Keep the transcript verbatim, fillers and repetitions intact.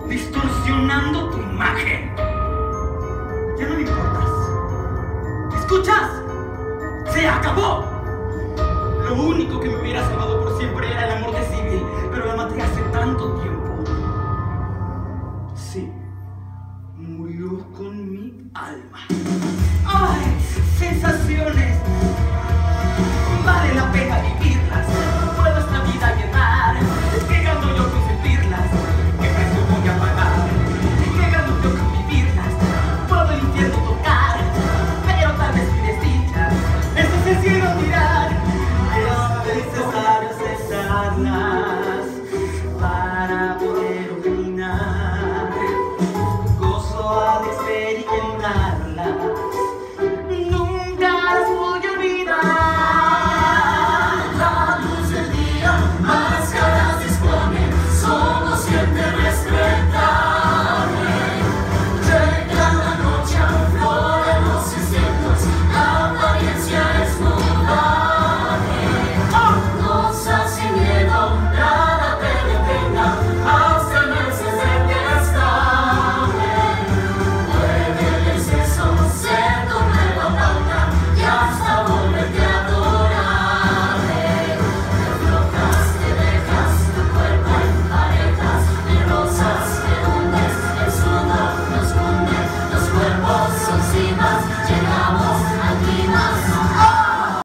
distorsionando tu imagen. Ya no me importas. ¿Escuchas? ¡Se acabó! Lo único que me hubiera salvado por siempre era el amor de Sybil, pero la maté hace tanto tiempo. Sí, murió con mi alma.